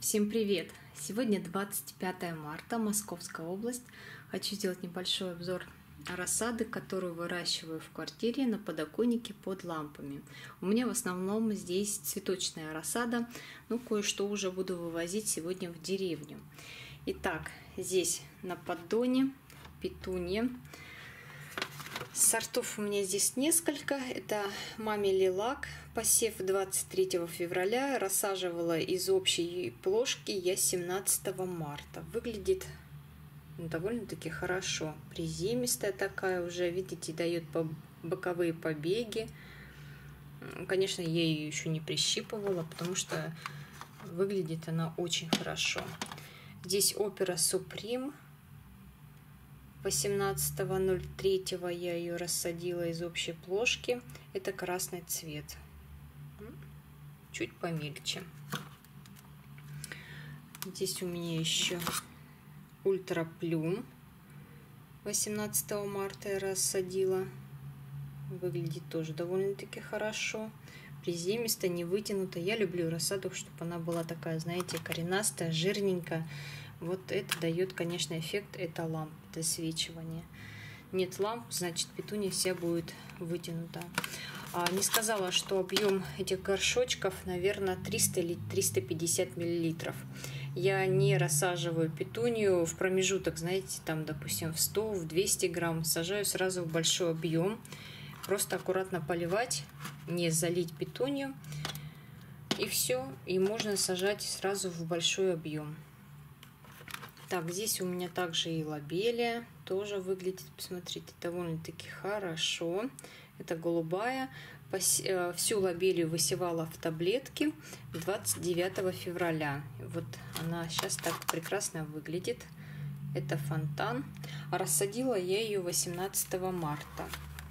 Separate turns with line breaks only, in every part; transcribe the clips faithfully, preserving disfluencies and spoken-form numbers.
Всем привет! Сегодня двадцать пятое марта, Московская область. Хочу сделать небольшой обзор рассады, которую выращиваю в квартире на подоконнике под лампами. У меня в основном здесь цветочная рассада, но кое-что уже буду вывозить сегодня в деревню. Итак, здесь на поддоне петунья. Сортов у меня здесь несколько. Это Мами Лилак. Посев двадцать третьего февраля. Рассаживала из общей плошки я семнадцатого марта. Выглядит ну, довольно-таки хорошо. Приземистая такая уже. Видите, дает боковые побеги. Конечно, я ее еще не прищипывала, потому что выглядит она очень хорошо. Здесь Опера Суприм. восемнадцатого ноль третьего я ее рассадила из общей плошки. Это красный цвет. Чуть помельче. Здесь у меня еще Ультра Плюм. восемнадцатого марта я рассадила. Выглядит тоже довольно-таки хорошо. Приземисто, не вытянуто. Я люблю рассаду, чтобы она была такая, знаете, коренастая, жирненькая. Вот это дает, конечно, эффект, это ламп, досвечивание. Нет ламп, значит, петуния вся будет вытянута. А, не сказала, что объем этих горшочков, наверное, триста или триста пятьдесят миллилитров. Я не рассаживаю петунию в промежуток, знаете, там, допустим, в сто, в двести грамм. Сажаю сразу в большой объем. Просто аккуратно поливать, не залить петунию. И все. И можно сажать сразу в большой объем. Так, здесь у меня также и лобелия, тоже выглядит, посмотрите, довольно-таки хорошо. Это голубая. Всю лобелию высевала в таблетки двадцать девятого февраля. Вот она сейчас так прекрасно выглядит. Это фонтан. А рассадила я ее восемнадцатого марта.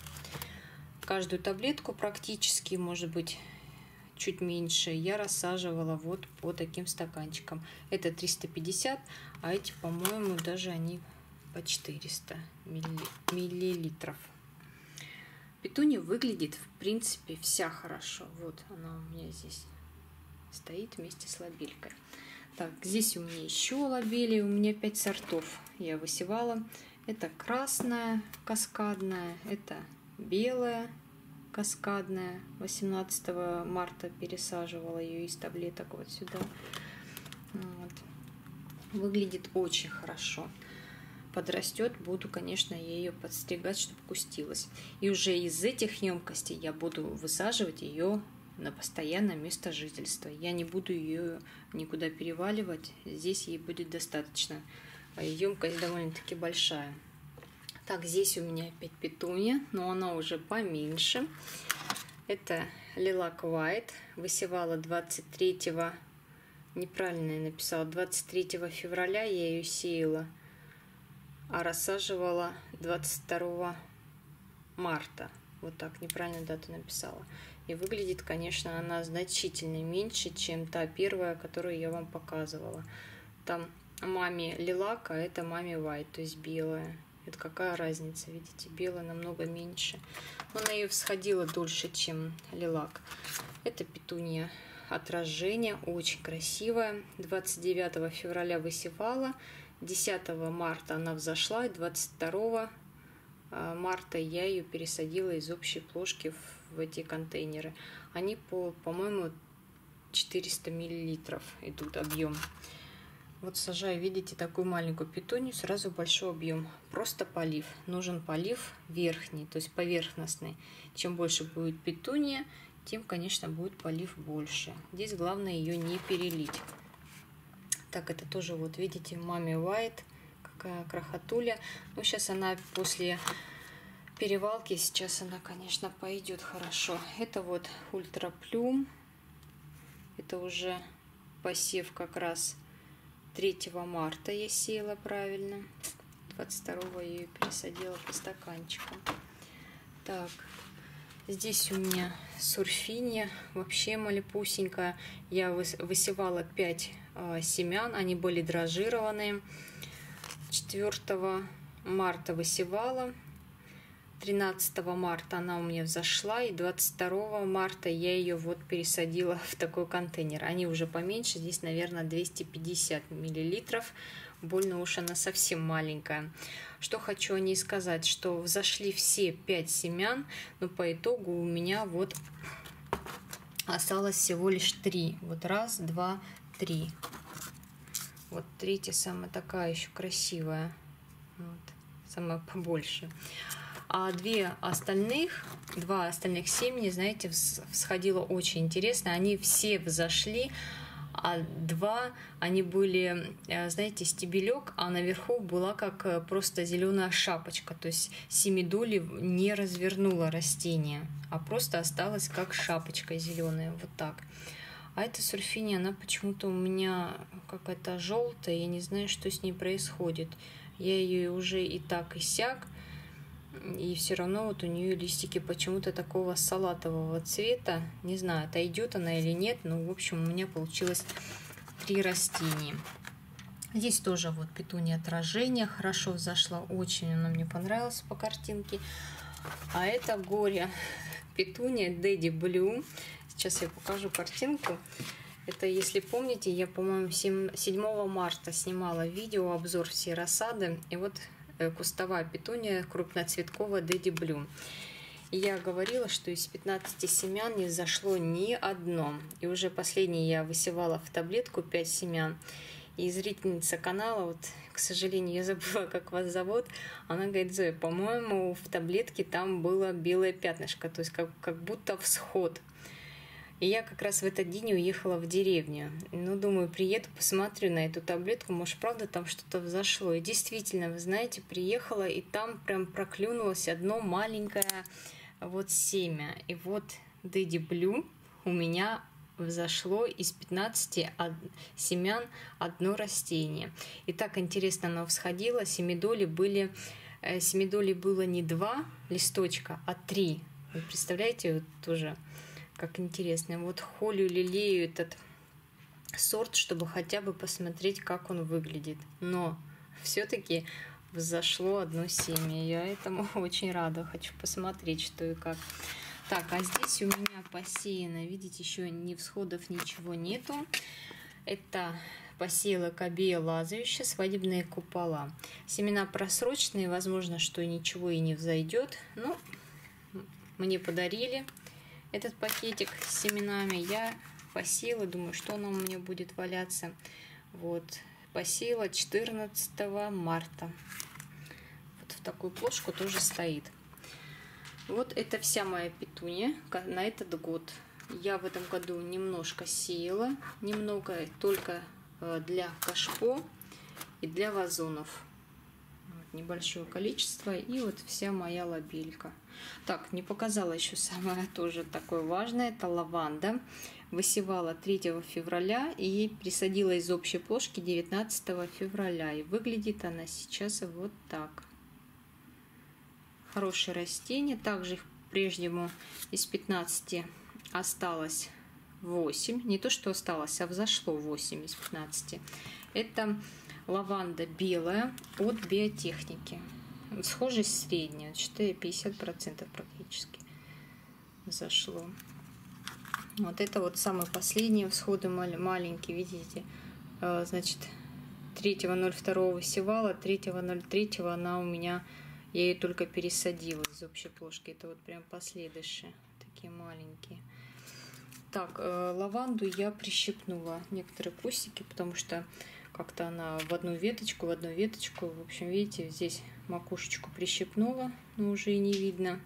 Каждую таблетку практически, может быть, чуть меньше, я рассаживала вот по таким стаканчикам. Это триста пятьдесят, а эти, по-моему, даже они по четыреста миллилитров. Петуния выглядит, в принципе, вся хорошо. Вот она у меня здесь стоит вместе с лобелькой. Так, здесь у меня еще лобелия, у меня пять сортов я высевала. Это красная каскадная, это белая каскадная. восемнадцатого марта пересаживала ее из таблеток вот сюда. Вот. Выглядит очень хорошо. Подрастет, буду, конечно, я ее подстригать, чтобы кустилась. И уже из этих емкостей я буду высаживать ее на постоянное место жительства. Я не буду ее никуда переваливать. Здесь ей будет достаточно. Емкость довольно-таки большая. Так, здесь у меня опять петуния, но она уже поменьше. Это Лилак White. Высевала двадцать третьего, неправильно я написала, двадцать третьего февраля я ее сеяла, а рассаживала двадцать второго марта. Вот так, неправильно дату написала. И выглядит, конечно, она значительно меньше, чем та первая, которую я вам показывала. Там Мами Лилак, а это Мами White, то есть белая. Это какая разница, видите, белая намного меньше. Но она ее всходила дольше, чем Лилак. Это петуния отражение, очень красивая. двадцать девятого февраля высевала, десятого марта она взошла, и двадцать второго марта я ее пересадила из общей плошки в эти контейнеры. Они по, по-моему, четыреста миллилитров идут объем. Вот сажаю, видите, такую маленькую петунию, сразу большой объем. Просто полив. Нужен полив верхний, то есть поверхностный. Чем больше будет петуния, тем, конечно, будет полив больше. Здесь главное ее не перелить. Так, это тоже, вот видите, Мами White, какая крохотуля. Ну, сейчас она после перевалки, сейчас она, конечно, пойдет хорошо. Это вот Ультра Плюм. Это уже посев как раз третьего марта я сеяла правильно. двадцать второго я ее пересадила по стаканчикам. Так, здесь у меня сурфинья, вообще малепусенькая. Я высевала пять э, семян, они были дрожжированные. четвёртого марта высевала. тринадцатого марта она у меня взошла, и двадцать второго марта я ее вот пересадила в такой контейнер. Они уже поменьше, здесь, наверное, двести пятьдесят миллилитров. Больно уж она совсем маленькая. Что хочу о ней сказать, что взошли все пять семян, но по итогу у меня вот осталось всего лишь три. Вот раз, два, три. Вот третья самая такая еще красивая. Вот, самая побольше. А две остальных, два остальных семени, знаете, всходило очень интересно. Они все взошли, а два, они были, знаете, стебелек, а наверху была как просто зеленая шапочка. То есть семидоли не развернуло растение, а просто осталась как шапочка зеленая, вот так. А эта сульфиния, она почему-то у меня какая-то желтая, я не знаю, что с ней происходит. Я ее уже и так, и сяк, и все равно вот у нее листики почему-то такого салатового цвета. Не знаю, отойдет она или нет, но в общем у меня получилось три растения. Здесь тоже вот петуния отражение, хорошо взошла, очень она мне понравилась по картинке. А это горе петуния Daddy Blue. Сейчас я покажу картинку. Это, если помните, я, по-моему, седьмого марта снимала видео, обзор всей рассады. И вот кустовая петуния крупноцветковая Daddy Blue. И я говорила, что из пятнадцати семян не взошло ни одно. И уже последнее я высевала в таблетку пять семян. И зрительница канала, вот, к сожалению, я забыла, как вас зовут, она говорит: Зоя, по-моему, в таблетке там было белое пятнышко, то есть как, как будто всход. И я как раз в этот день уехала в деревню. Ну, думаю, приеду, посмотрю на эту таблетку, может, правда, там что-то взошло. И действительно, вы знаете, приехала, и там прям проклюнулось одно маленькое вот семя. И вот Daddy Blue у меня взошло из пятнадцати семян одно растение. И так интересно оно всходило. Семидоли были, семидоли было не два листочка, а три. Вы представляете, вот тоже... Как интересно. Вот холю, лелею этот сорт, чтобы хотя бы посмотреть, как он выглядит. Но все-таки взошло одно семя. Я этому очень рада. Хочу посмотреть, что и как. Так, а здесь у меня посеяно, видите, еще ни всходов, ничего нету. Это посеяла кабея лазающая, свадебные купола. Семена просроченные, возможно, что ничего и не взойдет. Но мне подарили этот пакетик с семенами, я посеяла, думаю, что оно у меня будет валяться. Вот, посеяла четырнадцатого марта. Вот в такую плошку тоже стоит. Вот это вся моя петуния на этот год. Я в этом году немножко сеяла, немного только для кашпо и для вазонов. Небольшое количество, и вот вся моя лобелька. Так, не показала еще самое тоже такое важное, это лаванда. Высевала третьего февраля и присадила из общей плошки девятнадцатого февраля, и выглядит она сейчас вот так. Хорошее растение, также их прежнему из пятнадцати осталось восемь, не то что осталось, а взошло восемь из пятнадцати. Это лаванда белая от биотехники. Схожесть средняя, четыре-пятьдесят процентов практически зашло. Вот это вот самые последние всходы маленькие, видите. Значит, третьего ноль второго высевала, третьего ноль третьего она у меня, я ее только пересадила из общей плошки. Это вот прям последующие, такие маленькие. Так, лаванду я прищипнула некоторые кустики, потому что как-то она в одну веточку, в одну веточку. В общем, видите, здесь макушечку прищипнула, но уже и не видно.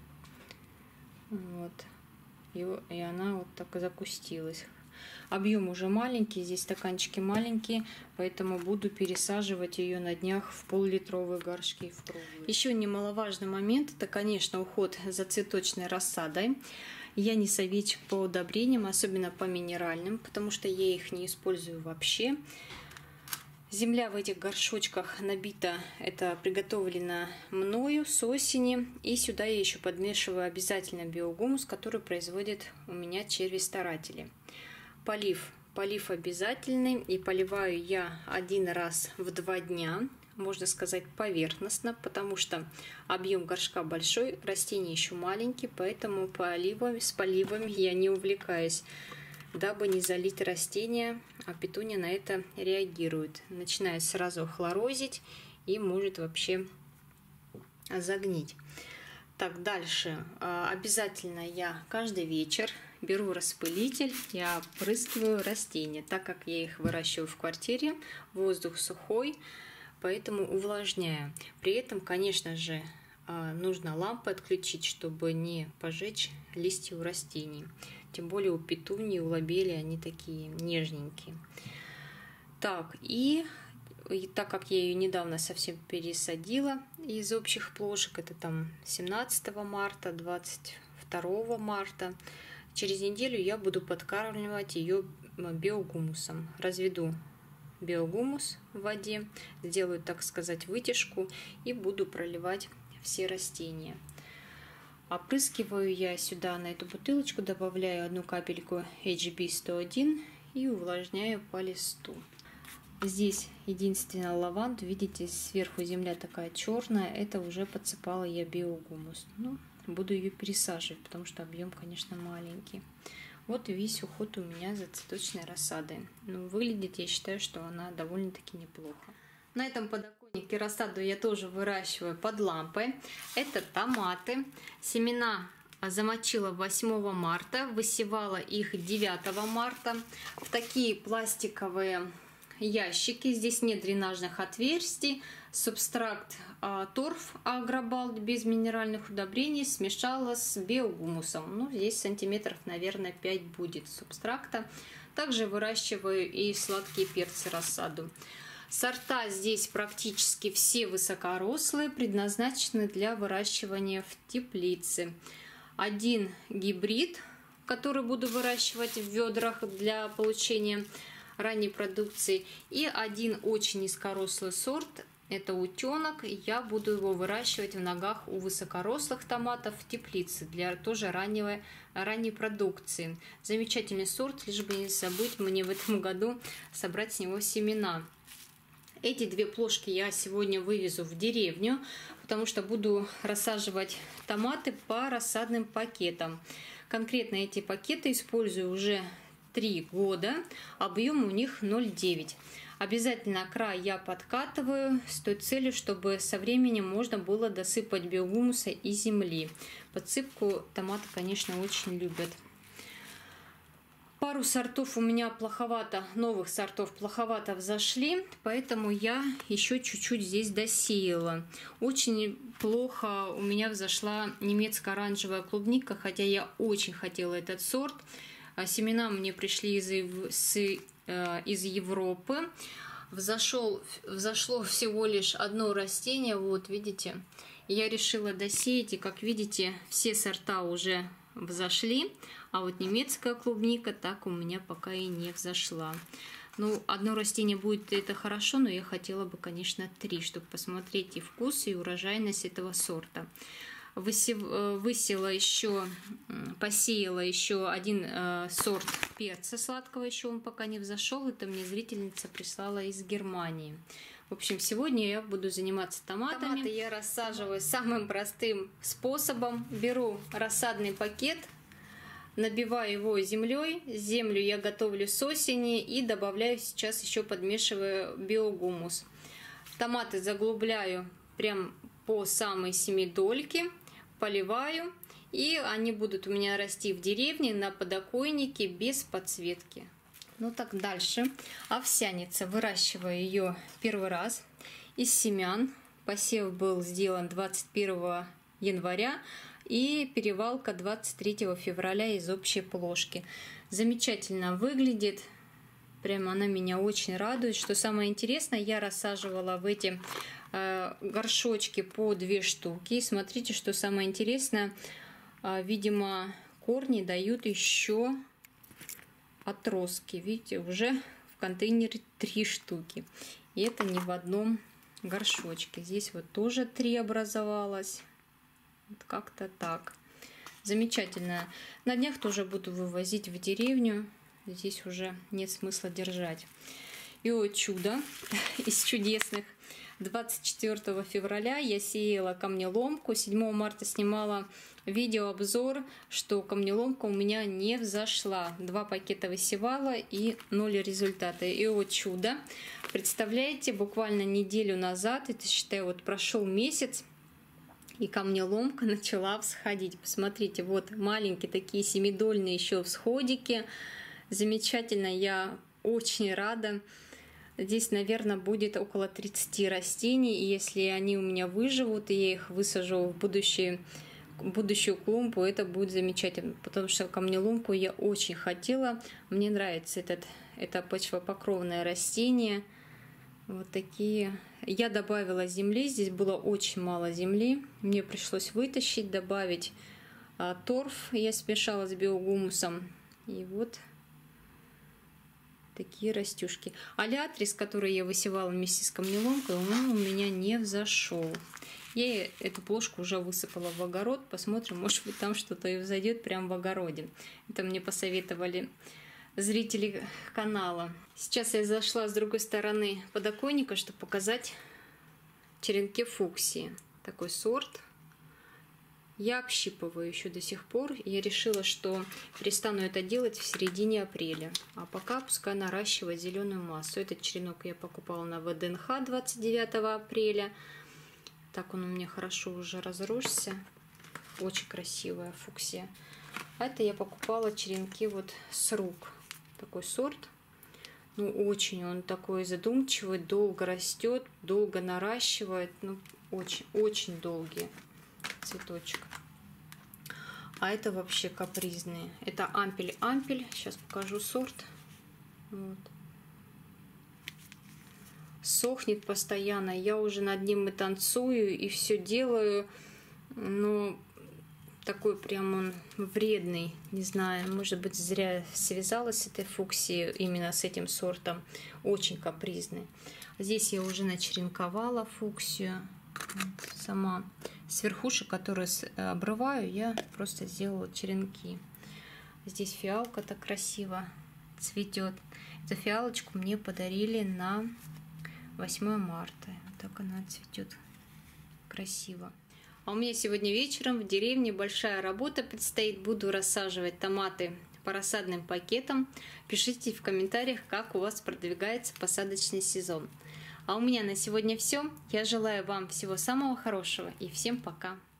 Вот. И, и она вот так и закустилась. Объем уже маленький, здесь стаканчики маленькие, поэтому буду пересаживать ее на днях в пол-литровые горшки в круглые. Еще немаловажный момент, это, конечно, уход за цветочной рассадой. Я не советчик по удобрениям, особенно по минеральным, потому что я их не использую вообще. Земля в этих горшочках набита, это приготовлено мною с осени. И сюда я еще подмешиваю обязательно биогумус, который производят у меня черви-старатели. Полив. Полив обязательный. И поливаю я один раз в два дня. можно сказать, поверхностно, потому что объем горшка большой, растения еще маленькие, поэтому поливами, с поливами я не увлекаюсь, дабы не залить растения, а петуния на это реагирует. Начинает сразу хлорозить и может вообще загнить. Так, дальше. Обязательно я каждый вечер беру распылитель и опрыскиваю растения, так как я их выращиваю в квартире, воздух сухой, поэтому увлажняю. При этом, конечно же, нужно лампы отключить, чтобы не пожечь листья у растений. Тем более у петунии, у лобелии они такие нежненькие. Так, и, и так как я ее недавно совсем пересадила из общих плошек, это там семнадцатого марта, двадцать второго марта, через неделю я буду подкармливать ее биогумусом. Разведу биогумус в воде, сделаю, так сказать, вытяжку и буду проливать все растения. Опрыскиваю я сюда на эту бутылочку, добавляю одну капельку эйч би сто один и увлажняю по листу. Здесь единственное лаванду, видите, сверху земля такая черная, это уже подсыпала я биогумус. Ну, буду ее пересаживать, потому что объем, конечно, маленький. Вот и весь уход у меня за цветочной рассадой. Ну, выглядит, я считаю, что она довольно-таки неплохо. На этом подоконнике рассаду я тоже выращиваю под лампой. Это томаты. Семена замочила восьмого марта, высевала их девятого марта. В такие пластиковые ящики. Здесь нет дренажных отверстий. Субстракт а, торф Агробалт без минеральных удобрений смешала с биогумусом. Ну, здесь сантиметров, наверное, пять будет субстракта. Также выращиваю и сладкие перцы рассаду. Сорта здесь практически все высокорослые, предназначены для выращивания в теплице. Один гибрид, который буду выращивать в ведрах для получения ранней продукции, и один очень низкорослый сорт, это утенок. Я буду его выращивать в ногах у высокорослых томатов в теплице для тоже раннего, ранней продукции. Замечательный сорт, лишь бы не забыть мне в этом году собрать с него семена. Эти две плошки я сегодня вывезу в деревню, потому что буду рассаживать томаты по рассадным пакетам. Конкретно эти пакеты использую уже три года, объем у них ноль целых девять десятых. Обязательно край я подкатываю с той целью, чтобы со временем можно было досыпать биогумуса и земли. Подсыпку томаты, конечно, очень любят. Пару сортов у меня плоховато, новых сортов плоховато взошли, поэтому я еще чуть-чуть здесь досеяла. Очень плохо у меня взошла немецкая оранжевая клубника, хотя я очень хотела этот сорт. Семена мне пришли из, из, из Европы. Взошел, взошло всего лишь одно растение, вот видите. Я решила досеять, и как видите, все сорта уже взошли, а вот немецкая клубника так у меня пока и не взошла. Ну, одно растение будет, это хорошо, но я хотела бы, конечно, три, чтобы посмотреть и вкус, и урожайность этого сорта. Высев, высела еще, посеяла еще один э, сорт перца сладкого, еще он пока не взошел. Это мне зрительница прислала из Германии. В общем, сегодня я буду заниматься томатами. Томаты я рассаживаю самым простым способом. Беру рассадный пакет, набиваю его землей. Землю я готовлю с осени и добавляю сейчас еще, подмешиваю биогумус. Томаты заглубляю прям по самой семидольке, поливаю, и они будут у меня расти в деревне на подоконнике без подсветки. Ну так, дальше. Овсяница. Выращиваю ее первый раз из семян. Посев был сделан двадцать первого января и перевалка двадцать третьего февраля из общей плошки. Замечательно выглядит. Прямо она меня очень радует. Что самое интересное, я рассаживала в эти э, горшочки по две штуки. И смотрите, что самое интересное, э, видимо, корни дают еще отростки. Видите, уже в контейнере три штуки. И это не в одном горшочке. Здесь вот тоже три образовалось. Вот как-то так. Замечательно. На днях тоже буду вывозить в деревню. Здесь уже нет смысла держать. И вот чудо из чудесных. двадцать четвёртого февраля я сеяла камнеломку. седьмого марта снимала видеообзор, что камнеломка у меня не взошла. Два пакета высевала и ноль результата. И вот чудо. Представляете, буквально неделю назад, это считаю, вот прошел месяц, и камнеломка начала всходить. Посмотрите, вот маленькие такие семидольные еще всходики. Замечательно, я очень рада. Здесь, наверное, будет около тридцати растений, и если они у меня выживут, и я их высажу в будущее, будущую клумбу, это будет замечательно, потому что камнеломку я очень хотела. Мне нравится этот, это почвопокровное растение. Вот такие. Я добавила земли, здесь было очень мало земли, мне пришлось вытащить, добавить а, торф, я смешала с биогумусом, и вот такие растюшки. Алиатрис, который я высевала вместе с камнеломкой, он у меня не взошел. Я эту плошку уже высыпала в огород. Посмотрим, может быть, там что-то и взойдет прямо в огороде. Это мне посоветовали зрители канала. Сейчас я зашла с другой стороны подоконника, чтобы показать черенки фуксии. Такой сорт. Я общипываю еще до сих пор. Я решила, что перестану это делать в середине апреля. А пока пускай наращивать зеленую массу. Этот черенок я покупала на вэ дэ эн ха двадцать девятого апреля. Так он у меня хорошо уже разросся. Очень красивая фуксия. А это я покупала черенки вот с рук. Такой сорт. Ну, очень он такой задумчивый, долго растет, долго наращивает. Ну, очень, очень долгий цветочек. А это вообще капризные. Это ампель-ампель. Сейчас покажу сорт. Вот. Сохнет постоянно. Я уже над ним и танцую, и все делаю. Но такой прям он вредный. Не знаю, может быть, зря связалась с этой фуксией, именно с этим сортом. Очень капризный. Здесь я уже начеренковала фуксию. Сама с верхушек, которые обрываю, я просто сделала черенки. Здесь фиалка так красиво цветет. Эту фиалочку мне подарили на восьмое марта. Вот так она цветет красиво. А у меня сегодня вечером в деревне большая работа предстоит. Буду рассаживать томаты по рассадным пакетам. Пишите в комментариях, как у вас продвигается посадочный сезон. А у меня на сегодня все. Я желаю вам всего самого хорошего и всем пока.